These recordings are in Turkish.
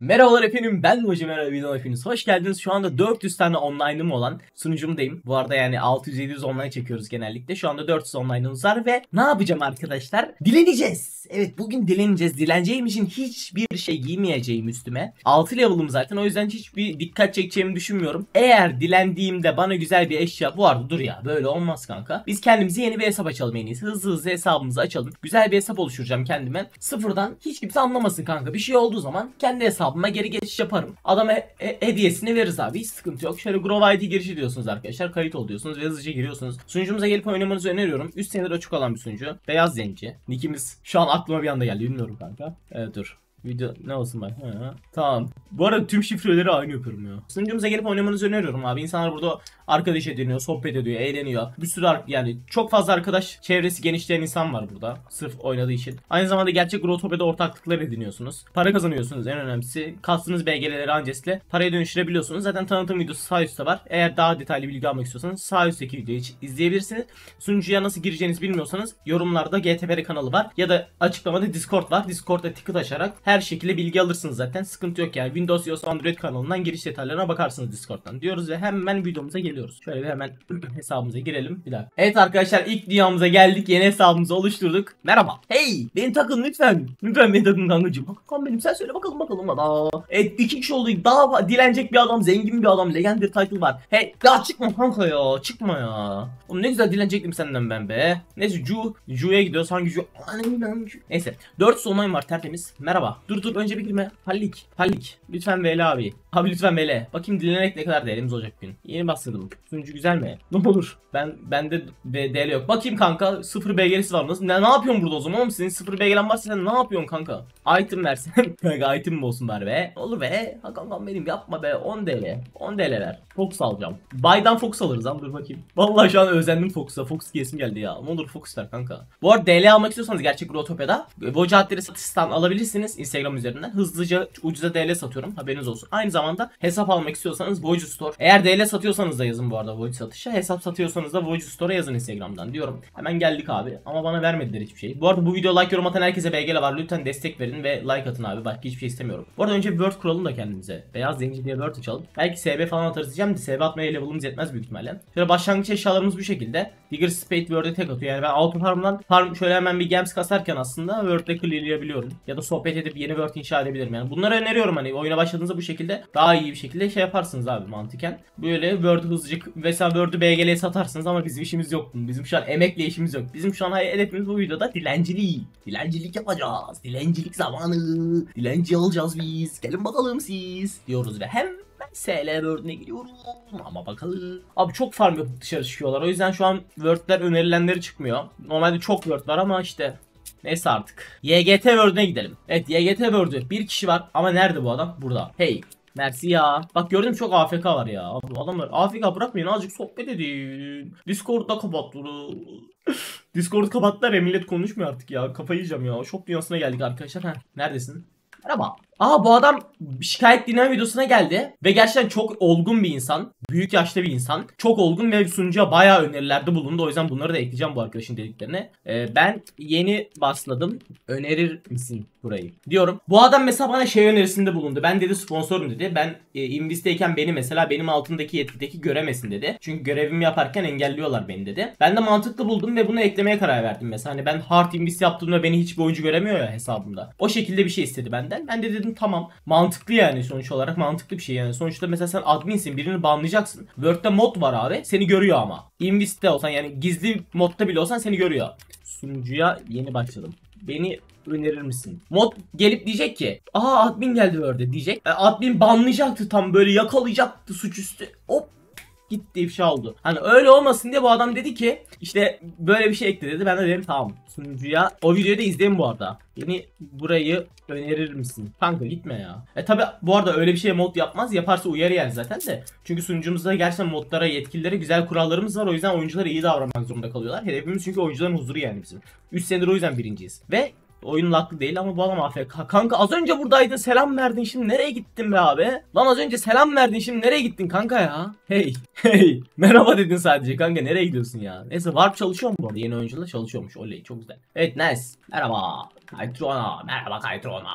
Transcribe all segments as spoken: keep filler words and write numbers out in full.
Merhabalar efendim, ben Hoca, merhaba videoma hepiniz hoş geldiniz. Şu anda dört yüz tane online'ım olan sunucumdayım. Bu arada yani altı yüz yedi yüz online çekiyoruz genellikle. Şu anda dört yüz online'ımız var ve ne yapacağım arkadaşlar? Dileneceğiz. Evet, bugün dileneceğiz. Dileneceğim için hiçbir şey giymeyeceğim üstüme. altı level'ım zaten, o yüzden hiçbir dikkat çekeceğimi düşünmüyorum. Eğer dilendiğimde bana güzel bir eşya, bu arada dur ya, böyle olmaz kanka. Biz kendimize yeni bir hesap açalım en iyisi. Hızlı hızlı hesabımızı açalım. Güzel bir hesap oluşturacağım kendime. Sıfırdan, hiç kimse anlamasın kanka. Bir şey olduğu zaman kendi hesabıma geri geçiş yaparım. Adama he hediyesini veririz abi. Hiç sıkıntı yok. Şöyle Grove I D girişi diyorsunuz arkadaşlar. Kayıt ol diyorsunuz ve hızlıca giriyorsunuz. Sunucumuza gelip oynamanızı öneriyorum. üç senedir açık olan bir sunucu. Beyaz zenci. Nickimiz şu an aklıma bir anda geldi. Bilmiyorum kanka. Evet, dur. Video ne olsun bak. Ha, tamam. Bu arada tüm şifreleri aynı yapıyorum ya. Sunucumuza gelip oynamanızı öneriyorum abi. İnsanlar burada arkadaş ediniyor, sohbet ediyor, eğleniyor. Bir sürü yani çok fazla arkadaş çevresi genişleyen insan var burada. Sırf oynadığı için. Aynı zamanda gerçek Growtopia'da ortaklıklar ediniyorsunuz. Para kazanıyorsunuz en önemlisi. Kastığınız B G'leri Ancest'le paraya dönüştürebiliyorsunuz. Zaten tanıtım videosu sağ üstte var. Eğer daha detaylı bilgi almak istiyorsanız sağ üstteki videoyu izleyebilirsiniz. Sunucuya nasıl gireceğinizi bilmiyorsanız yorumlarda G T B R kanalı var. Ya da açıklamada Discord var. Discord'da ticket açarak her şekilde bilgi alırsınız zaten. Sıkıntı yok yani. Windows, iOS, Android kanalından giriş detaylarına bakarsınız Discord'dan diyoruz ve hemen videomuza geliyoruz. Şöyle bir hemen hesabımıza girelim. Bir dakika. Evet arkadaşlar, ilk dünyamıza geldik. Yeni hesabımızı oluşturduk. Merhaba. Hey, beni takın lütfen. Lütfen beni takın kankacığım. Kankam benim, sen söyle bakalım bakalım. Aa. Evet, iki kişi olduk. Daha dilenecek bir adam, zengin bir adam, legendary title var. Hey, ya çıkma kanka ya. Çıkma ya. Oğlum ne güzel dilenecektim senden ben be. Neyse, Ju. Ju'ya gidiyoruz. Hangi Ju? Neyse. dört sonayım var, tertemiz. Merhaba. Dur dur, önce bir girme. Hallik. Hallik. Lütfen Veli abi. Abi lütfen Veli. Bakayım dilenerek ne kadar değerimiz olacak bugün. Yeni bastırdım. Sunucu güzel mi? Ne olur. Ben bende D L yok. Bakayım kanka, sıfır B G'lisi var. Nasıl? Ne, ne yapıyorsun burada o zaman oğlum? Senin sıfır B G'len varsa sen ne yapıyorsun kanka? Item versen. Kanka item mi olsun bari be? Olur be. Ha kankam benim, yapma be. on D L. on D L ver. Fox alacağım. Bay'dan Fox alırız ama dur bakayım. Vallahi şu an özendim Fox'a. Fox giyesim geldi ya. Ne olur Fox ver kanka. Bu arada D L almak istiyorsanız gerçek Growtopia'da Voca adları satıştan alabilirsiniz Instagram üzerinden. Hızlıca ucuza D L satıyorum. Haberiniz olsun. Aynı zamanda hesap almak istiyorsanız Voca Store. Eğer D L satıyorsanız da yazın bu arada Voca satışa. Hesap satıyorsanız da Voca Store'a yazın Instagram'dan diyorum. Hemen geldik abi. Ama bana vermediler hiçbir şey. Bu arada bu video like yorum atan herkese B G L var. Lütfen destek verin ve like atın abi. Başka hiçbir şey istemiyorum. Bu arada önce bir word kuralım da kendimize. Beyaz zenci diye word açalım. Belki S B falan atarız diyeceğim de S B atmaya level'ımız yetmez büyük ihtimalle. Şöyle başlangıç eşyalarımız bu şekilde. Digger Spade Word'e tek atıyor. Yani ben auto farm'dan farm şöyle hemen bir gems kasarken aslında Word'le clearlayabiliyorum. Ya da sohbet edip yeni Word inşa edebilirim. Yani bunları öneriyorum, hani oyuna başladığınızda bu şekilde daha iyi bir şekilde şey yaparsınız abi mantıken. Böyle Word hızlıca mesela Word'ü B G L'ye satarsınız ama bizim işimiz yok. Bizim şu an emekle işimiz yok. Bizim şu an hedefimiz bu videoda dilencilik. Dilencilik yapacağız. Dilencilik zamanı. Dilenci olacağız biz. Gelin bakalım siz diyoruz ve hem S L Word'üne gidiyorum ama bakalım. Abi çok farm yapıp dışarı çıkıyorlar. O yüzden şu an Word'ler önerilenleri çıkmıyor. Normalde çok Word var ama işte neyse artık. Y G T Word'üne gidelim. Evet, Y G T Word'ü bir kişi var ama nerede bu adam? Burada. Hey. Mersi ya. Bak gördüm, çok A F K var ya. Adamlar A F K bırakmayın, azıcık sohbet edin. Discord'da kapattılar. Discord kapattılar ya, millet konuşmuyor artık ya. Kafayı yiyeceğim ya. Şok dünyasına geldik arkadaşlar. Heh, neredesin? Merhaba. Aa, bu adam şikayet dinleme videosuna geldi ve gerçekten çok olgun bir insan. Büyük yaşta bir insan. Çok olgun ve sunucuya bayağı önerilerde bulundu. O yüzden bunları da ekleyeceğim bu arkadaşın dediklerine. Ee, ben yeni başladım. Önerir misin burayı? Diyorum. Bu adam mesela bana şey önerisinde bulundu. Ben dedi sponsorum dedi. Ben e, investeyken beni mesela benim altındaki yetkideki göremesin dedi. Çünkü görevimi yaparken engelliyorlar beni dedi. Ben de mantıklı buldum ve bunu eklemeye karar verdim mesela. Hani ben hard invest yaptığımda beni hiçbir oyuncu göremiyor ya hesabımda. O şekilde bir şey istedi benden. Ben de dedim tamam, mantıklı yani, sonuç olarak mantıklı bir şey yani. Sonuçta mesela sen adminsin, birini banlayacaksın. Word'de mod var abi, seni görüyor ama. Invest'te olsan, yani gizli modda bile olsan seni görüyor. Sunucuya yeni başladım. Beni önerir misin? Mod gelip diyecek ki aa admin geldi Word'e diyecek. E, admin banlayacaktı, tam böyle yakalayacaktı suçüstü. Hop, gitti, ifşa oldu. Hani öyle olmasın diye bu adam dedi ki işte böyle bir şey ekle dedi. Ben de dedim tamam, sunucuya o videoyu da izleyin bu arada. Yeni burayı önerir misin? Kanka gitme ya. E tabi bu arada öyle bir şey mod yapmaz. Yaparsa uyarı yer zaten de. Çünkü sunucumuzda gerçekten modlara, yetkililere güzel kurallarımız var. O yüzden oyunculara iyi davranmak zorunda kalıyorlar. Hedefimiz çünkü oyuncuların huzuru yani bizim. üç senedir o yüzden birinciyiz. Ve oyunun haklı değil ama bu adam A F K. Kanka az önce buradaydın, selam verdin, şimdi nereye gittin be abi? Lan az önce selam verdin, şimdi nereye gittin kanka ya? Hey hey, merhaba dedin sadece kanka, nereye gidiyorsun ya? Neyse, Warp çalışıyor mu bu arada? Yeni oyuncular çalışıyormuş, oley çok güzel. Evet nice, merhaba Kaytrona, merhaba Kaytrona.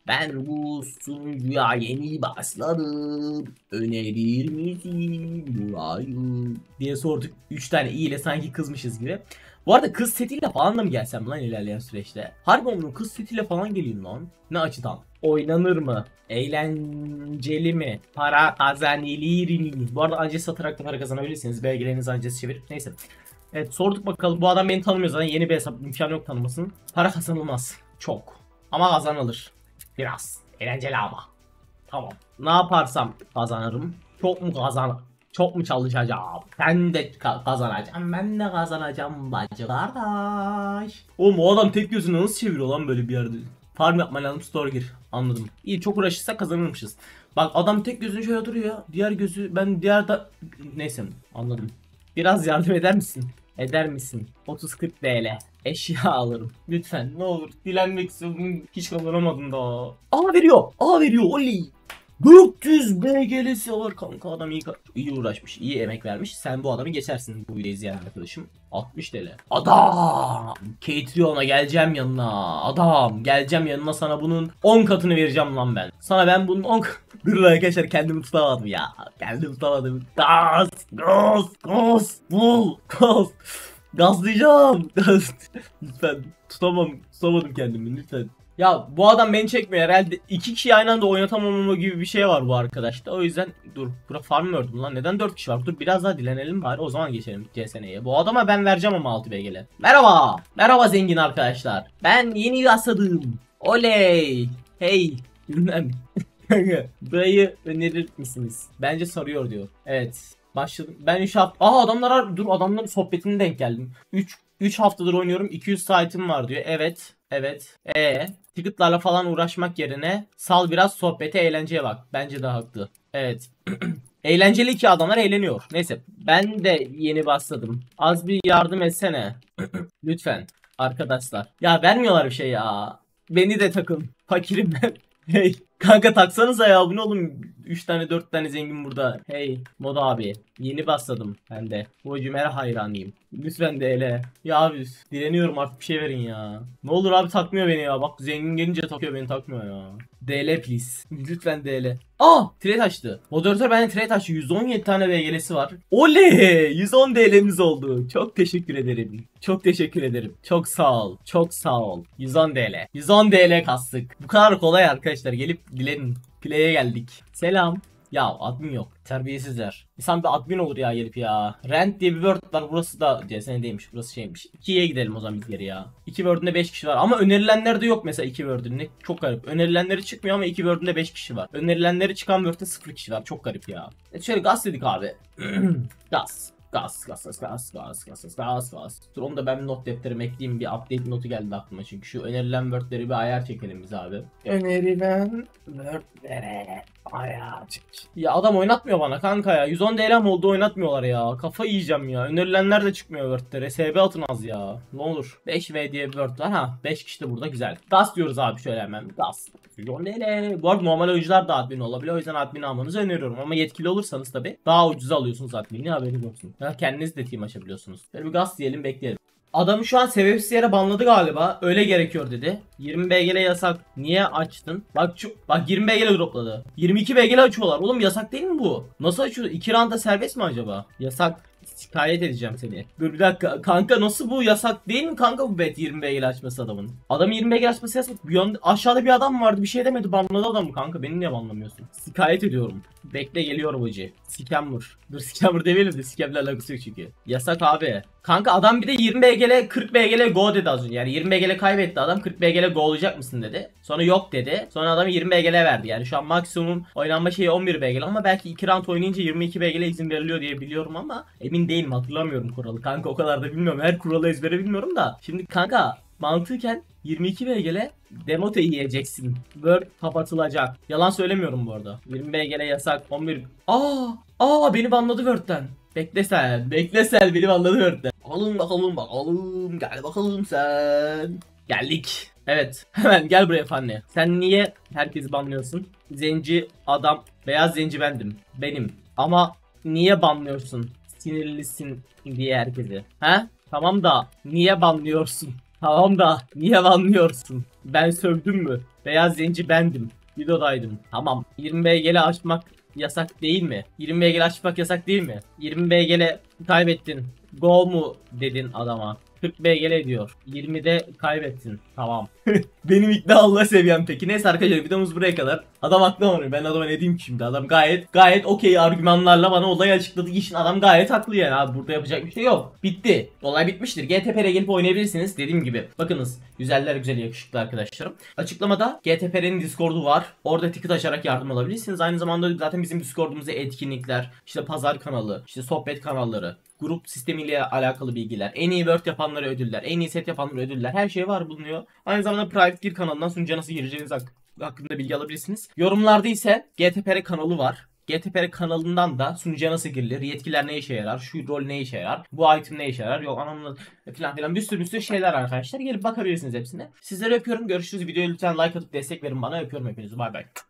Ben bu sunucuya yeni başladım. Önerir misin burayı? Diye sorduk. üç tane i ile sanki kızmışız gibi. Bu arada kız setiyle falan da mı gelsem lan ilerleyen süreçte? Harbi onun kız setiyle falan geleyim lan. Ne açıdan? Oynanır mı? Eğlenceli mi? Para kazanılır mı? Bu arada ancesi satarak da para kazanabilirsiniz. Belgelerinizi ancesi çevirip. Neyse. Evet sorduk bakalım. Bu adam beni tanımıyor zaten. Yeni bir hesap. İmkanı yok tanımasın. Para kazanılmaz. Çok. Ama kazanılır. Biraz. Eğlenceli ama. Tamam. Ne yaparsam kazanırım. Çok mu kazan? Çok mu çalışacağım? Ben de ka kazanacağım. Ben de kazanacağım bacı kardeş. Oğlum o adam tek gözünü nasıl çeviriyor lan böyle bir yerde? Farm yapman lazım, store gir. Anladım. İyi, çok uğraşırsak kazanırmışız. Bak adam tek gözünü şöyle duruyor. Diğer gözü ben diğer da... Neyse anladım. Biraz yardım eder misin? Eder misin? otuz kırk T L. Eşya alırım. Lütfen ne olur. Dilenmek istiyorum. Hiç kazanamadım daha. Aa veriyor. Aa veriyor. Oley. dört yüz B G L'si var kanka, adam iyi, iyi uğraşmış, iyi emek vermiş. Sen bu adamı geçersin, bu videoyu izleyen arkadaşım. altmış T L. Adam! Catrion'a geleceğim yanına. Adam! Geleceğim yanına, sana bunun on katını vereceğim lan ben. Sana ben bunun on katını... Dur arkadaşlar, kendimi tutamadım ya. Kendimi tutamadım. Gaz! Gaz! Gaz! Bul! Gaz! Gazlayacağım! Gaz! Lütfen tutamam. Tutamadım kendimi lütfen. Ya bu adam beni çekmiyor herhalde, iki kişi aynı anda oynatamamama gibi bir şey var bu arkadaşta. O yüzden dur, bura farm mı ördüm lan, neden dört kişi var? Dur biraz daha dilenelim bari, o zaman geçelim C S N'ye. Bu adama ben vereceğim ama altı B G L. Merhaba. Merhaba zengin arkadaşlar. Ben yeni yasadım. Oley. Hey. Bilmem. Burayı önerir misiniz? Bence sarıyor diyor. Evet. Başladım. Ben üç hafta... Aa adamlar, dur adamların sohbetine denk geldim. üç üç haftadır oynuyorum. iki yüz saatim var diyor. Evet. Evet. E ticketlarla falan uğraşmak yerine sal biraz sohbete, eğlenceye bak. Bence de haklı. Evet. Eğlenceli ki adamlar eğleniyor. Neyse. Ben de yeni başladım. Az bir yardım etsene. Lütfen. Arkadaşlar. Ya vermiyorlar bir şey ya. Beni de takın. Fakirim ben. Hey. Kanka taksanıza ya, bu ne oğlum, üç tane dört tane zengin burada. Hey Mod abi, yeni başladım ben de. Bu cümleye hayranıyım. Lütfen D L. Ya abi dileniyorum artık, bir şey verin ya. Ne olur abi, takmıyor beni ya. Bak zengin gelince takıyor, beni takmıyor ya. D L please. Lütfen D L. Aa trade açtı. Moderatör bende trade açtı. yüz on yedi tane B G L'si var. Oley, yüz on D L'miz oldu. Çok teşekkür ederim. Çok teşekkür ederim. Çok sağ ol. Çok sağ ol. yüz on D L. yüz on D L kastık. Bu kadar kolay arkadaşlar. Gelip dilenin. Play'e geldik. Selam. Ya admin yok. Terbiyesizler. İnsan bir admin olur ya gelip ya. Rent diye bir word var. Burası da C S N'deymiş. Burası şeymiş. ikiye gidelim o zaman biz geri ya. iki word'ünde beş kişi var. Ama önerilenler de yok mesela iki word'ünde. Çok garip. Önerilenleri çıkmıyor ama iki word'ünde beş kişi var. Önerilenleri çıkan word'de sıfır kişi var. Çok garip ya. E şöyle gaz dedik abi. Gaz. Gaz, gaz, gaz, gaz, gaz, gaz, gaz, gaz. Dur onu da ben not defterime ekleyeyim. Bir update notu geldi aklıma çünkü. Şu önerilen wordleri bir ayar çekelim biz abi. Önerilen wordlere ayar çek. Ya adam oynatmıyor bana kanka ya. yüz on D L mi oldu, oynatmıyorlar ya. Kafa yiyeceğim ya. Önerilenler de çıkmıyor wordlere. S B atın az ya. Ne olur. beş V diye bir word var ha. beş kişi de burada, güzel. Gaz diyoruz abi şöyle hemen. Gaz. yüz on D L. Bu arada normal oyuncular da admin olabiliyor. O yüzden admin almanızı öneriyorum. Ama yetkili olursanız tabi daha ucuz alıyorsunuz admin'i, haberiniz olsun. Ya kendiniz de team açabiliyorsunuz. Böyle bir gaz diyelim, bekleyelim. Adamı şu an sebepsiz yere banladı galiba. Öyle gerekiyor dedi. yirmi B G L yasak. Niye açtın? Bak şu, bak yirmi B G L dropladı. yirmi iki B G L açıyorlar. Oğlum yasak değil mi bu? Nasıl açıyor? iki roundda serbest mi acaba? Yasak. Şikayet edeceğim seni. Dur bir dakika. Kanka nasıl bu, yasak değil mi kanka bu bet yirmi B G L açması adamın? Adamın yirmi B G L açması yasak. Bir yanda, aşağıda bir adam vardı, bir şey demedi, banladı adamı kanka. Beni niye banlamıyorsun? Şikayet ediyorum. Bekle geliyorum hacı. Scammer. Dur scammer demeyelim de scamle alakası yok çünkü. Yasak abi. Kanka adam bir de yirmi B G L kırk B G L go dedi az önce. Yani yirmi B G L kaybetti adam, kırk B G L go olacak mısın dedi. Sonra yok dedi. Sonra adam yirmi B G L verdi. Yani şu an maksimum oynanma şeyi on bir B G L ama belki iki round oynayınca yirmi iki B G L izin veriliyor diye biliyorum ama emin değilim, hatırlamıyorum kuralı. Kanka o kadar da bilmiyorum. Her kuralı ezbere bilmiyorum da. Şimdi kanka mantıken yirmi iki B G L demote yiyeceksin. Word kapatılacak. Yalan söylemiyorum bu arada. yirmi B G L yasak. on bir. Aa! Aa beni banladı Word'den. Bekle sen. Bekle sen, beni banladı Word'den. Bakalım bakalım bakalım. Gel bakalım sen. Geldik. Evet. Hemen gel buraya Fanny. Sen niye herkesi banlıyorsun? Zenci adam. Beyaz zenci bendim. Benim. Ama niye banlıyorsun? Sinirlisin diye herkesi. He? Tamam da niye banlıyorsun? Tamam da niye anlıyorsun? Ben sövdüm mü? Beyaz zenci bendim. Videodaydım. Tamam. yirmi B G L açmak yasak değil mi? yirmi B G L açmak yasak değil mi? yirmi B G L kaybettin. Go mu dedin adama? kırk B G L diyor. yirmide kaybettin. Tamam. Benim ikna Allah seviyem peki. Neyse arkadaşlar, videomuz buraya kadar. Adam haklı ama ben adama ne diyeyim ki şimdi? Adam gayet gayet okey argümanlarla bana olayı açıkladı. İşin adam gayet haklı yani abi, burada yapacak bir şey yok. Bitti. Olay bitmiştir. G T P R'ye gelip oynayabilirsiniz. Dediğim gibi bakınız, güzeller güzel yakışıklı arkadaşlarım. Açıklamada G T P R'nin Discord'u var. Orada ticket açarak yardım alabilirsiniz. Aynı zamanda zaten bizim Discord'umuzda etkinlikler, işte pazar kanalı, işte sohbet kanalları, grup sistemiyle alakalı bilgiler, en iyi Word yapanlara ödüller, en iyi set yapanlara ödüller, her şey var, bulunuyor. Aynı zamanda Private Gear kanalından sunucuya nasıl gireceğiniz hak hakkında bilgi alabilirsiniz. Yorumlarda ise G T P R kanalı var. G T P R kanalından da sunucuya nasıl girilir, yetkiler ne işe yarar, şu rol ne işe yarar, bu item ne işe yarar, yok anlamlı falan filan bir sürü bir sürü şeyler arkadaşlar. Gelip bakabilirsiniz hepsine. Sizleri öpüyorum. Görüşürüz. Videoya lütfen like atıp destek verin bana. Öpüyorum hepinizi. Bay bay.